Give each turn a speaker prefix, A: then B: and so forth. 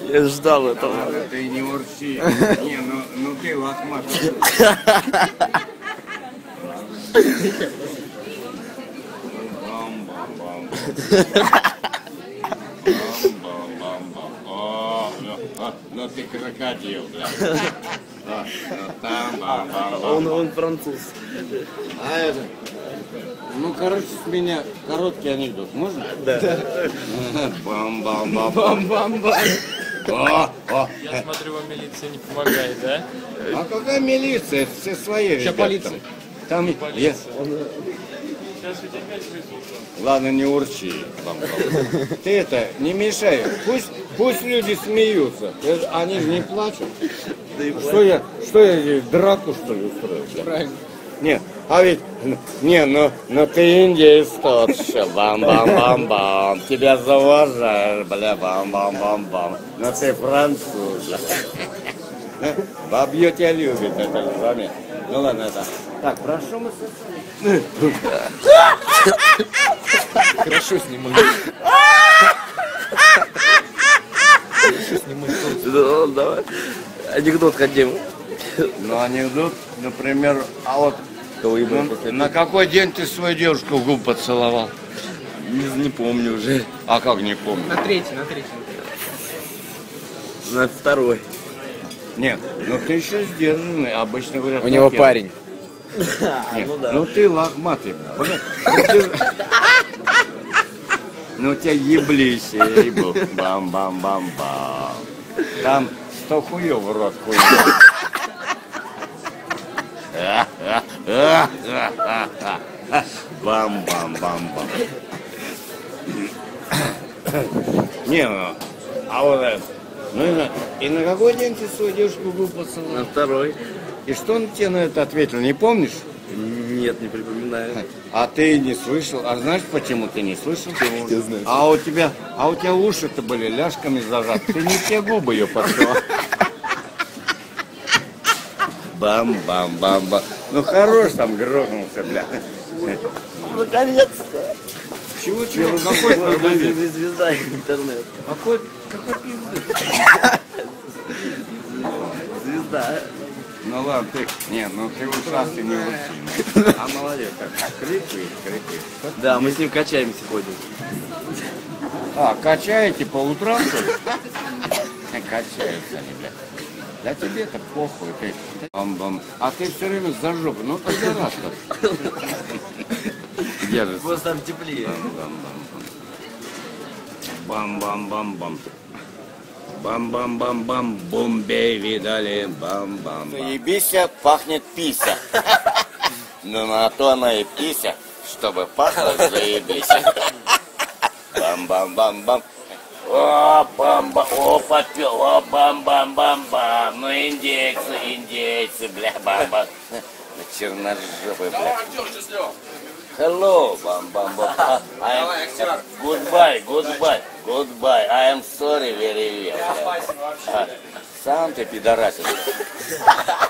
A: Я ждал этого.
B: Ты не урчи. Не, ну ты лохмат. Ну ты крокодил, бля.
A: Он француз.
B: А это... Ну, короче, с меня короткий анекдот. Можно?
A: Да.
B: Бам-бам-бам.
A: Бам-бам-бам.
B: О!
C: Я смотрю, вам милиция не помогает, да?
B: А какая милиция? Все свои
C: Сейчас
B: ребята.
C: полиция.
B: Там я...
C: Сейчас ведь опять вызовут.
B: Ладно, не урчи. Ты это, не мешай. Пусть люди смеются. Они же не плачут. Что я здесь, драку, что ли, устроил?
C: Правильно.
B: Нет, а ведь, ну ты индеец тот еще, бам-бам-бам-бам, тебя зауважаешь, бля, бам-бам-бам-бам, но ты француз. Бабье тебя любит, это же заметно. Ну ладно, это. Так, прошу мы
C: Хорошо снимаю.
A: Ну, давай. Анекдот хотим.
B: Ну, анекдот, например, а вот на какой день ты свою девушку в губы поцеловал?
A: Не помню уже.
B: А как не помню?
C: На третий.
A: На второй.
B: Нет, ну ты еще сдержанный, обычно говорят.
C: У него
B: на
C: парень.
B: Нет,
A: Ну да.
B: ну ты лохматый, блядь. Ну у тебя еблись, ей-бог. Бам-бам-бам-бам. Там 100 хуев в рот хуев. Бам-бам-бам-бам. Не, ну, а вот это. Ну и на какой день ты свою девушку был поцеловал?
A: На второй.
B: И что он тебе на это ответил, не помнишь?
A: Нет, не припоминаю.
B: А ты не слышал. А знаешь, почему ты не слышал?
A: Я знаю.
B: А у тебя уши-то были ляжками зажаты. Ты не те губы ее поцеловал. Бам-бам-бам-бам. Ну хорош там грохнулся, бля.
A: Наконец-то.
B: Чего? Какой продавец?
A: Звезда интернет.
B: Какой пиздец?
A: Звезда.
B: Ну ладно, ты... Не, ну ты ушастый не учи. А молодец, как крикаешь.
A: Да, мы с ним качаемся ходим.
B: А, качаете по утрам, что ли? Качаются они, бля. Да тебе-то похуй, ты... Бам-бам. А ты все время за жопу, ну ты раз-то. Держится.
A: Просто там теплее.
B: Бам-бам-бам-бам. Бам-бам-бам-бам, бомбей видали, бам-бам. Заебися, пахнет пися. Ну на то она и пися, чтобы пахло заебися. Бам-бам-бам-бам. О, бам-бам, о, попел, о, бам-бам-бам-бам. Ну индейцы, бля, бам-бам. Черножопый, бля. Hello, bam. Goodbye. I am sorry very well. Сам ты пидорасин.